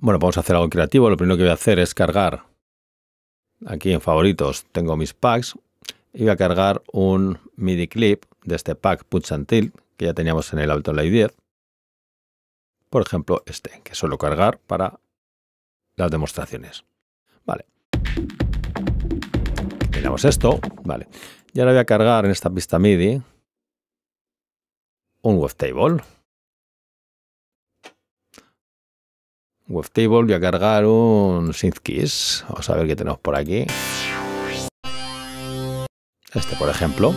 Bueno, vamos a hacer algo creativo. Lo primero que voy a hacer es cargar. Aquí en favoritos tengo mis packs. Y voy a cargar un MIDI clip de este pack Punch and Tilt que ya teníamos en el Ableton Live 10. Por ejemplo, este, que suelo cargar para las demostraciones. Vale. Tenemos esto. Vale. Y ahora voy a cargar en esta pista MIDI un wavetable. Wavetable, voy a cargar un Synth Keys. Vamos a ver qué tenemos por aquí. Este, por ejemplo.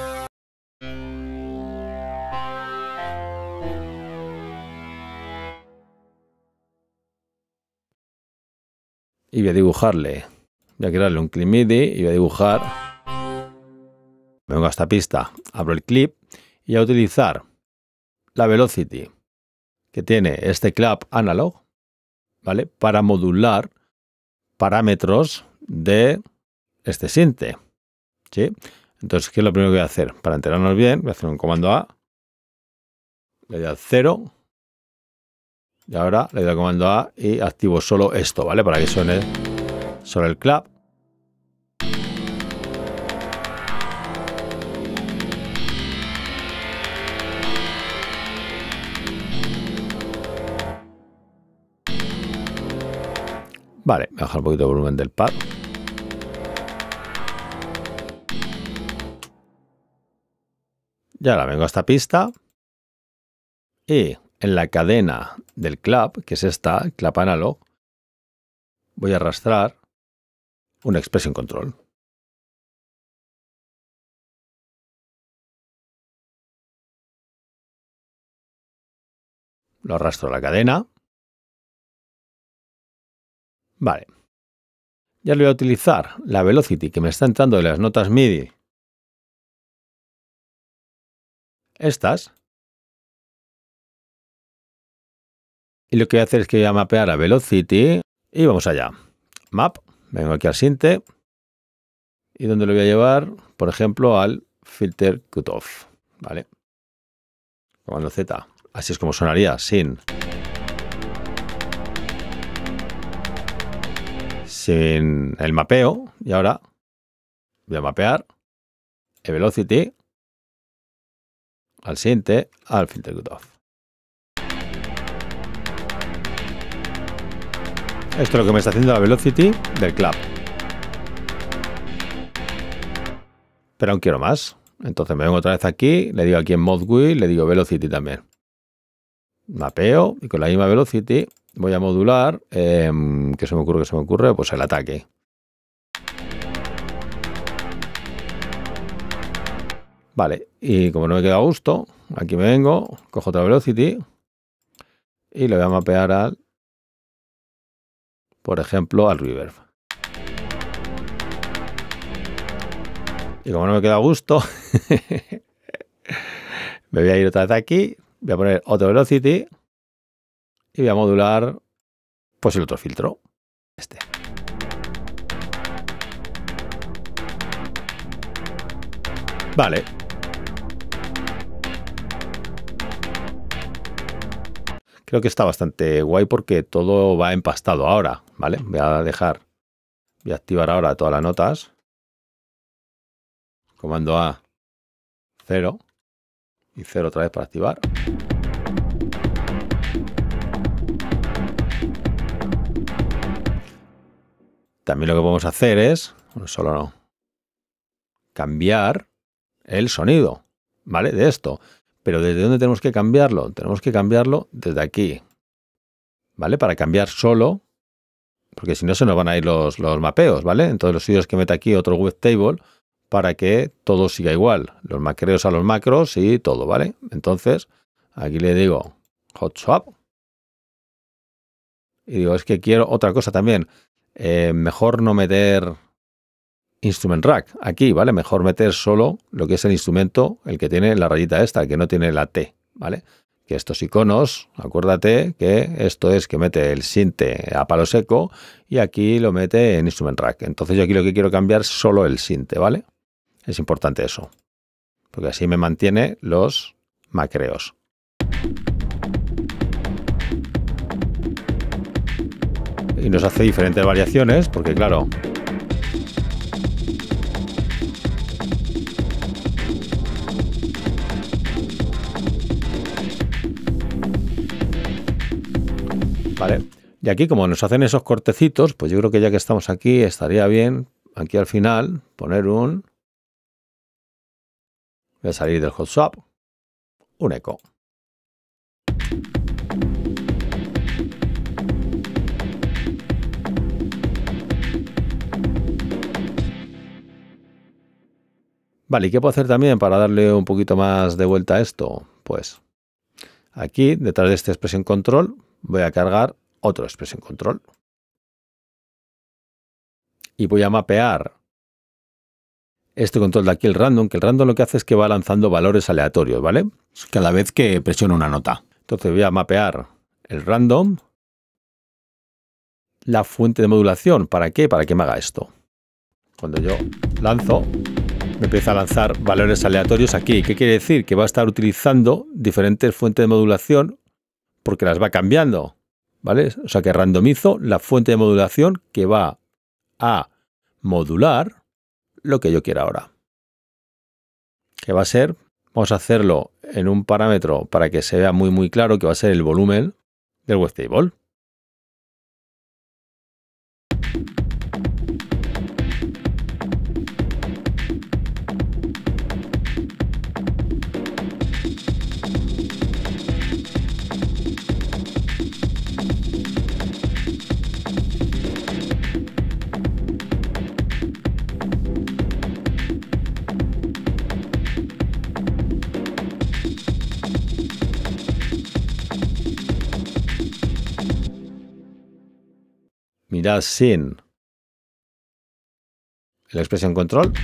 Y voy a dibujarle. Voy a crearle un clip MIDI y voy a dibujar. Vengo a esta pista, abro el clip y voy a utilizar la velocity que tiene este clap analog, ¿vale? Para modular parámetros de este sinte, ¿sí? Entonces, ¿qué es lo primero que voy a hacer? Para enterarnos bien, voy a hacer un comando A, le doy al 0 y ahora le doy al comando A y activo solo esto, ¿vale? Para que suene solo el clap. Vale, voy a bajar un poquito el volumen del pad. Y ahora vengo a esta pista y en la cadena del clap, que es esta, clap analog, voy a arrastrar un expression control. Lo arrastro a la cadena. Vale. Ya le voy a utilizar la velocity que me está entrando de las notas MIDI. Estas. Y lo que voy a hacer es que voy a mapear a velocity y vamos allá. Map. Vengo aquí al sinte. ¿Y dónde lo voy a llevar? Por ejemplo, al filter cutoff. ¿Vale? Comando Z. Así es como sonaría sin el mapeo. Y ahora voy a mapear el velocity al sinte, al filter cutoff. Esto es lo que me está haciendo la velocity del clap. Pero aún quiero más. Entonces me vengo otra vez aquí, le digo aquí en Mod GUI, le digo velocity también. Mapeo y con la misma velocity voy a modular, ¿qué se me ocurre? Pues el ataque. Vale, y como no me queda a gusto, aquí me vengo, cojo otra velocity y le voy a mapear al, por ejemplo, al reverb. Y como no me queda a gusto, me voy a ir otra vez aquí, voy a poner otra velocity y voy a modular pues el otro filtro, este. Vale. Creo que está bastante guay porque todo va empastado ahora, ¿vale? Voy a activar ahora todas las notas. Comando A, 0 y 0 otra vez para activar. También lo que podemos hacer es, bueno, solo no, cambiar el sonido, ¿vale? De esto. Pero ¿desde dónde tenemos que cambiarlo? Tenemos que cambiarlo desde aquí, ¿vale? Para cambiar solo, porque si no se nos van a ir los mapeos, ¿vale? Entonces lo suyo es que meta aquí otro wavetable para que todo siga igual. Los macreos a los macros y todo, ¿vale? Entonces, aquí le digo Hot Swap. Y digo, es que quiero otra cosa también. Mejor no meter Instrument Rack aquí, ¿vale? Mejor meter solo lo que es el instrumento, el que tiene la rayita esta, que no tiene la T, ¿vale? Que estos iconos, acuérdate que esto es que mete el sinte a palo seco y aquí lo mete en Instrument Rack. Entonces yo aquí lo que quiero cambiar es solo el sinte, ¿vale? Es importante eso, porque así me mantiene los macreos. y nos hace diferentes variaciones, porque claro, vale. Y aquí, como nos hacen esos cortecitos, pues yo creo que ya que estamos aquí, estaría bien, aquí al final, poner un... Voy a salir del hot swap, un eco. Vale, ¿y qué puedo hacer también para darle un poquito más de vuelta a esto? Pues aquí, detrás de esta expresión control, voy a cargar otro expresión control. Y voy a mapear este control de aquí, el random, que el random lo que hace es que va lanzando valores aleatorios, ¿vale? Cada vez que presiono una nota. Entonces voy a mapear el random, la fuente de modulación. ¿Para qué? Para que me haga esto. Cuando yo lanzo, me empieza a lanzar valores aleatorios aquí. ¿Qué quiere decir? Que va a estar utilizando diferentes fuentes de modulación porque las va cambiando, ¿vale? O sea que randomizo la fuente de modulación que va a modular lo que yo quiera ahora. Que va a ser, vamos a hacerlo en un parámetro para que se vea muy claro, que va a ser el volumen del wavetable. Mirad sin la expresión control.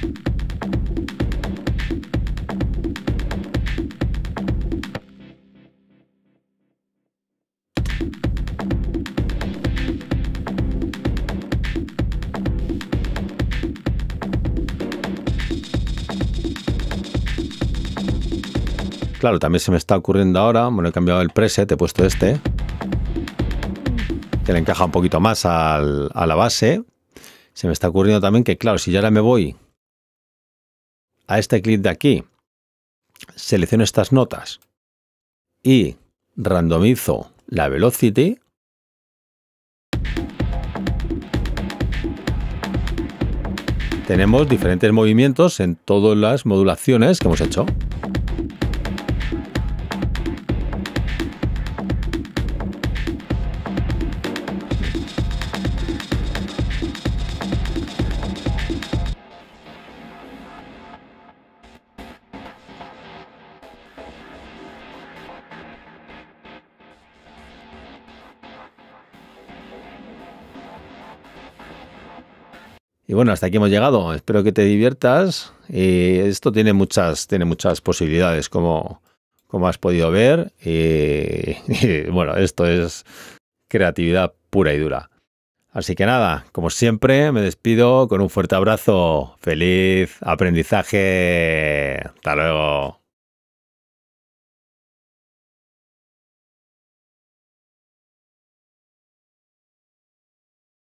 Claro, también se me está ocurriendo ahora, bueno, he cambiado el preset, he puesto este, que le encaja un poquito más a la base. Se me está ocurriendo también que, claro, si yo ahora me voy a este clip de aquí, selecciono estas notas y randomizo la velocity, tenemos diferentes movimientos en todas las modulaciones que hemos hecho. Y bueno, hasta aquí hemos llegado. Espero que te diviertas. Y esto tiene muchas posibilidades, como has podido ver. Y bueno, esto es creatividad pura y dura. Así que nada, como siempre, me despido con un fuerte abrazo. ¡Feliz aprendizaje! ¡Hasta luego!